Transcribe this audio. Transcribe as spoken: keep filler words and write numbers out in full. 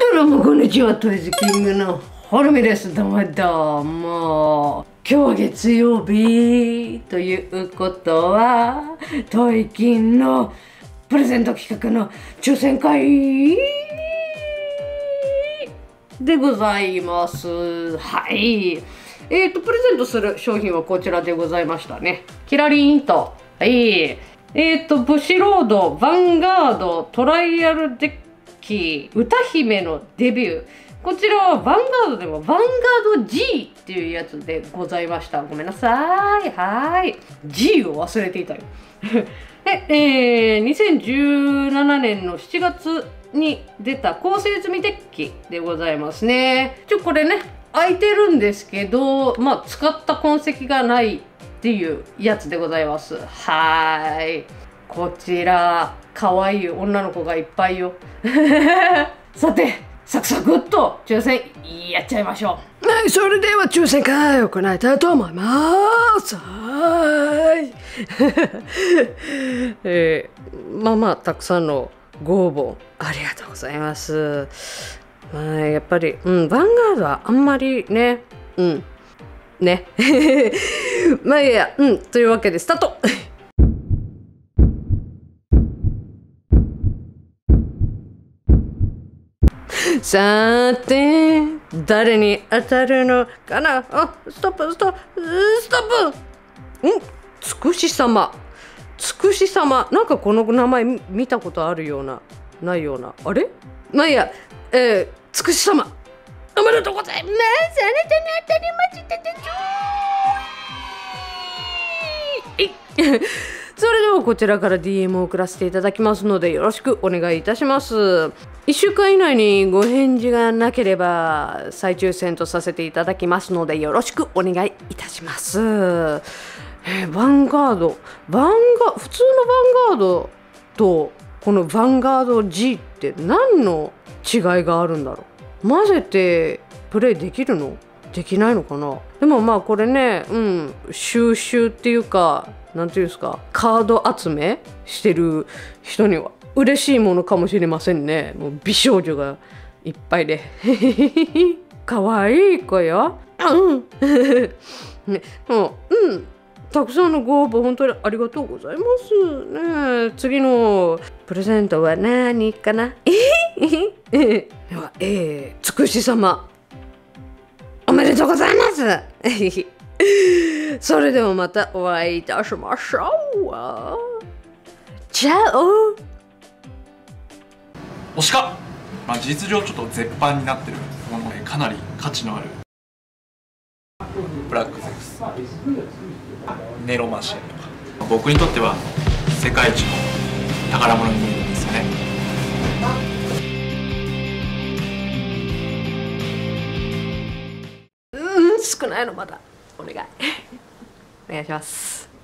どうもこんにちは、トイズキングのホルミです。どうもどうも。今日は月曜日ということはトイキンのプレゼント企画の抽選会でございます。はい。えっとプレゼントする商品はこちらでございましたね。キラリンと、はい。えっとブシロード、ヴァンガード、トライアルデッキ、歌姫のデビュー。こちらはヴァンガードでもヴァンガード G っていうやつでございました。ごめんなさい。はい。G を忘れていたよ。で、えー、にせんじゅうななねんのしちがつに出た構成済みデッキでございますね。ちょ、これね、開いてるんですけど、まあ、使った痕跡がないっていうやつでございます。はい。こちら、可愛い女の子がいっぱいよ。さて、サクサクっと抽選やっちゃいましょう。はい、それでは抽選会を行いたいと思います。はい。えー、まあまあ、たくさんのご応募ありがとうございます。まあ、やっぱり、うん、ヴァンガードはあんまりね、うん、ね。まあいいや、うん、というわけでスタート。さて、誰に当たるのかな。あ、ストップ、ストップ、ストップ。ん、つくし様。つくし様。なんかこの名前見たことあるような、ないような。あれ？まあいいや、えー、つくし様。おめでとうございます。あなたに当たりましたでしょ。それではこちらから ディーエム を送らせていただきますのでよろしくお願いいたします。いっしゅうかん以内にご返事がなければ再抽選とさせていただきますのでよろしくお願いいたします。えー、ヴァンガード、ヴァンガ普通のヴァンガードとこのヴァンガード G って何の違いがあるんだろう。混ぜてプレイできるの？できないのかな。でもまあこれね、うん、収集っていうかなんていうんですか、カード集めしてる人には嬉しいものかもしれませんね。もう美少女がいっぱいで可愛い子よ。うんね、もう、うん、たくさんのご応募本当にありがとうございますね。次のプレゼントは何かな。では、えー、つくし様おめでとうございます。それではまたお会いいたしましょう。チャオ。 推しか、まあ、事実上ちょっと絶版になってるものでかなり価値のあるブラックゼウス、ネロマシンとか、僕にとっては世界一の宝物に見えるんですよね。 うん、少ないのまだお願いお願いします。